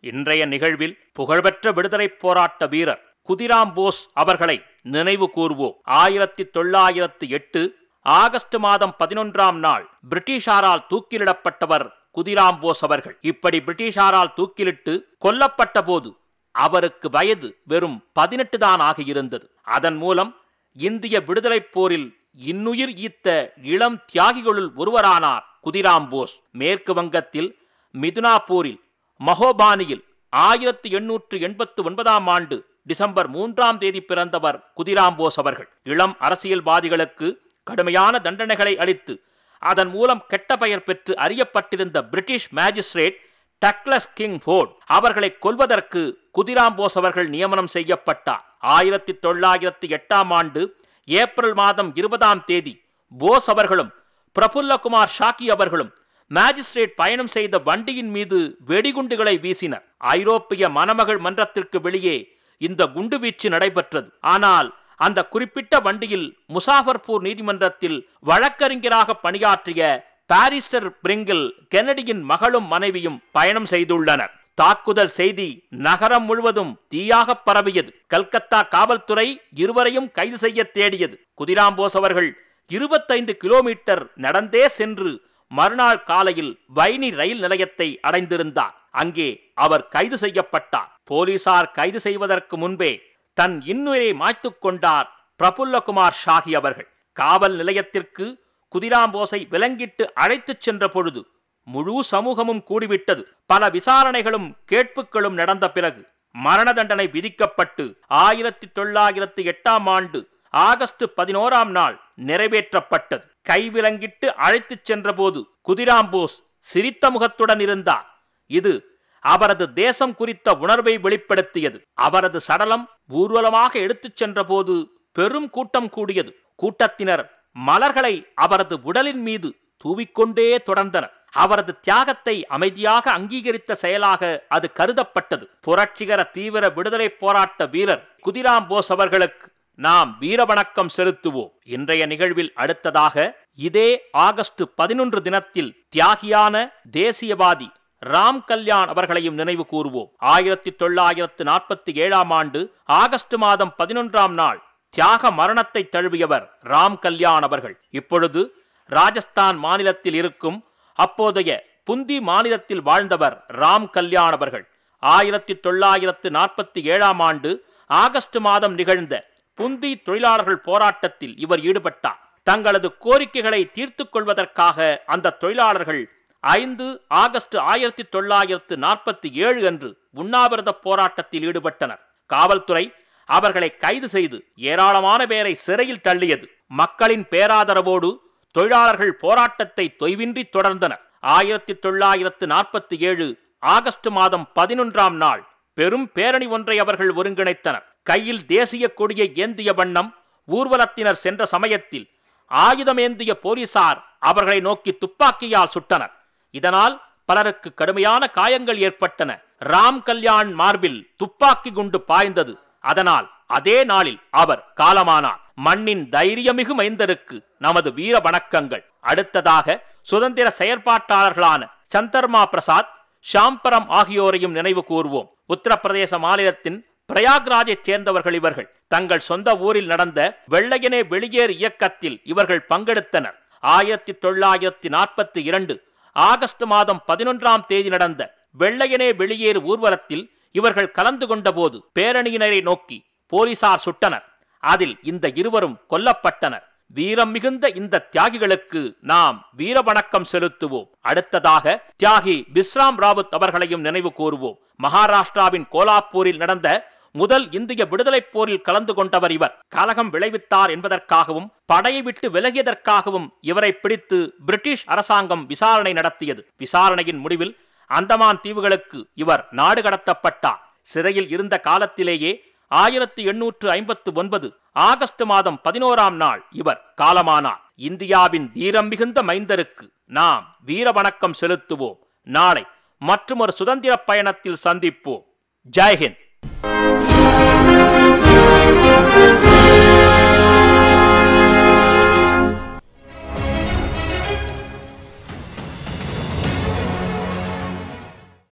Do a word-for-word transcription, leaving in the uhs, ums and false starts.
இன்றைய நிகழ்வில் புகழ்பெற்ற விடுதலை போராட்ட வீரர் குதிராம் போஸ் அவர்களை நினைவு கூர்வோம். ஆயிரத்தி தொள்ளாயிரத்து எட்டு ஆகஸ்ட் மாதம் பதினொன்றாம் நாள் பிரிட்டிஷாரால் தூக்கிலிடப்பட்டவர் குதிராம் போஸ் அவர்கள். இப்படி பிரிட்டிஷாரால் தூக்கிலிட்டு கொல்லப்பட்ட போது அவருக்கு வயது வெறும் பதினெட்டு தான் ஆகியிருந்தது. அதன் மூலம் இந்திய விடுதலை போரில் இன்னுயிர் ஈத்த இளம் தியாகிகளுள் ஒருவரானார் குதிராம் போஸ். மேற்கு வங்கத்தில் மிதுனாபூரில் மஹோபானியில் ஆயிரத்தி எண்ணூற்று எண்பத்தி ஒன்பதாம் ஆண்டு டிசம்பர் மூன்றாம் தேதி பிறந்தவர் குதிராம் போஸ் அவர்கள். இளம் அரசியல்வாதிகளுக்கு கடுமையான தண்டனைகளை அளித்து அதன் மூலம் கெட்ட பெயர் பெற்று அறியப்பட்டிருந்த British magistrate Douglas Kingsford அவர்களை கொல்வதற்கு குதிராம் போஸ் அவர்கள் நியமனம் செய்யப்பட்டார். ஆயிரத்தி தொள்ளாயிரத்தி எட்டாம் ஆண்டு ஏப்ரல் மாதம் இருபதாம் தேதி போஸ் அவர்களும் பிரபுல்லகுமார் ஷாக்கி அவர்களும் மேஜிஸ்ட்ரேட் பயணம் செய்த வண்டியின் மீது வெடிகுண்டுகளை வீசினர். ஐரோப்பிய மணமகள் மன்றத்திற்கு வெளியே இந்த குண்டுவீச்சு நடைபெற்றது. ஆனால் அந்த குறிப்பிட்ட வண்டியில் முசாஃபர்பூர் நீதிமன்றத்தில் வழக்கறிஞராக பணியாற்றிய பாரிஸ்டர் பிரிங்கில் கென்னடியின் மகளும் மனைவியும் பயணம் செய்துள்ளனர். தாக்குதல் செய்தி நகரம் முழுவதும் தீயாக பரவியது. கல்கத்தா காவல்துறை இருவரையும் கைது செய்ய தேடியது. குதிராம் போஸ் அவர்கள் இருபத்தைந்து கிலோமீட்டர் நடந்தே சென்று மறுநாள் காலையில் வைனி ரயில் நிலையத்தை அடைந்திருந்தார். அங்கே அவர் கைது செய்யப்பட்டார். போலீசார் கைது செய்வதற்கு முன்பே தன் இன்னுயிரை மாய்த்துக் கொண்டார் பிரபுல்லகுமார் ஷாகி அவர்கள். காவல் நிலையத்திற்கு குதிராம் போஸை விலங்கிட்டு அழைத்துச் சென்ற பொழுது முழு சமூகமும் கூடிவிட்டது. பல விசாரணைகளும் கேட்புகளும் நடந்த பிறகு மரண தண்டனை விதிக்கப்பட்டு ஆயிரத்தி தொள்ளாயிரத்தி எட்டாம் ஆண்டு ஆகஸ்ட் பதினோராம் நாள் நிறைவேற்றப்பட்டது. கைவிலங்கிட்டு அழைத்துச் சென்ற போது குதிராம் போஸ் சிரித்த முகத்துடன் இருந்தார். இது அவரது தேசம் குறித்த உணர்வை வெளிப்படுத்தியது. அவரது சடலம் ஊர்வலமாக எடுத்துச் சென்ற போது பெரும் கூட்டம் கூடியது. கூட்டத்தினர் மலர்களை அவரது உடலின் மீது தூவிக்கொண்டே தொடர்ந்தனர். அவரது தியாகத்தை அமைதியாக அங்கீகரித்த செயலாக அது கருதப்பட்டது. புரட்சிகர தீவிர விடுதலை போராட்ட வீரர் குதிராம் போஸ் அவர்களுக்கு நாம் வீரவணக்கம் செலுத்துவோம். இன்றைய நிகழ்வில் அடுத்ததாக இதே ஆகஸ்ட் பதினொன்று தினத்தில் தியாகியான தேசியவாதி ராம் கல்யாண் அவர்களையும் நினைவு கூறுவோம். ஆயிரத்தி தொள்ளாயிரத்து நாற்பத்தி ஏழாம் ஆண்டு ஆகஸ்ட் மாதம் பதினொன்றாம் நாள் தியாக மரணத்தை தழுவியவர் ராம் கல்யாண் அவர்கள். இப்பொழுது ராஜஸ்தான் மாநிலத்தில் இருக்கும் அப்போதைய புந்தி மாநிலத்தில் வாழ்ந்தவர் ராம் கல்யாண் அவர்கள். ஆயிரத்தி தொள்ளாயிரத்து நாற்பத்தி ஏழாம் ஆண்டு ஆகஸ்ட் மாதம் நிகழ்ந்த புந்தி தொழிலாளர்கள் போராட்டத்தில் இவர் ஈடுபட்டார். தங்களது கோரிக்கைகளை தீர்த்துக் கொள்வதற்காக அந்த தொழிலாளர்கள் ஐந்து ஆகஸ்ட் ஆயிரத்தி தொள்ளாயிரத்து நாற்பத்தி ஏழு அன்று உண்ணாவிரத போராட்டத்தில் ஈடுபட்டனர். காவல்துறை அவர்களை கைது செய்து ஏராளமான பேரை சிறையில் தள்ளியது. மக்களின் பேராதரவோடு தொழிலாளர்கள் போராட்டத்தை தொய்வின்றி தொடர்ந்தனர். ஆயிரத்தி தொள்ளாயிரத்து நாற்பத்தி ஏழு ஆகஸ்ட் மாதம் பதினொன்றாம் நாள் பெரும் பேரணி ஒன்றை அவர்கள் ஒருங்கிணைத்தனர். கையில் தேசிய கொடியை ஏந்திய வண்ணம் ஊர்வலத்தினர் சென்ற சமயத்தில் ஆயுதமேந்திய போலீசார் அவர்களை நோக்கி துப்பாக்கியால் சுட்டனர். இதனால் பலருக்கு கடுமையான காயங்கள் ஏற்பட்டன. ராம் கல்யாண் மார்பில் துப்பாக்கி குண்டு பாய்ந்தது. அதனால் அதே நாளில் அவர் காலமானார். மண்ணின் தைரியமிகு மைந்தருக்கு நமது வீர வணக்கங்கள். அடுத்ததாக சுதந்திர செயற்பாட்டாளர்களான சந்தர்மா பிரசாத், ஷாம்பரம் ஆகியோரையும் நினைவு கூர்வோம். உத்தரப்பிரதேச மாநிலத்தின் பிரயாக்ராஜை சேர்ந்தவர்கள் இவர்கள். தங்கள் சொந்த ஊரில் நடந்த வெள்ளையனே வெளியேறு இயக்கத்தில் இவர்கள் பங்கெடுத்தனர். ஆயிரத்தி தொள்ளாயிரத்தி நாற்பத்தி இரண்டு ஆகஸ்ட் மாதம் பதினொன்றாம் தேதி நடந்த வெள்ளையனே வெளியேறு ஊர்வலத்தில் இவர்கள் கலந்து கொண்ட போது பேரணியினரை நோக்கி போலீசார் சுட்டனர். அதில் இந்த இருவரும் கொல்லப்பட்டனர். வீரம் மிகுந்த இந்த தியாகிகளுக்கு நாம் வீர வணக்கம் செலுத்துவோம். அடுத்ததாக தியாகி பிஸ்ராம் ராவத் அவர்களையும் நினைவு கூறுவோம். மகாராஷ்டிராவின் கோலாப்பூரில் நடந்த முதல் இந்திய விடுதலை போரில் கலந்து கொண்டவர் இவர். கலகம் விளைவித்தார் என்பதற்காகவும் படையை விட்டு விலகியதற்காகவும் இவரை பிடித்து பிரிட்டிஷ் அரசாங்கம் விசாரணை நடத்தியது. விசாரணையின் முடிவில் அந்தமான் தீவுகளுக்கு இவர் நாடு கடத்தப்பட்டார். சிறையில் இருந்த காலத்திலேயே ஆயிரத்தி எண்ணூற்று ஐம்பத்து ஒன்பது ஆகஸ்ட் மாதம் பதினோராம் நாள் இவர் காலமானார். இந்தியாவின் தீரம் மிகுந்த மைந்தருக்கு நாம் வீர வணக்கம் செலுத்துவோம். நாளை மற்றும் ஒரு சுதந்திர பயணத்தில் சந்திப்போம். ஜெய்ஹிந்த்.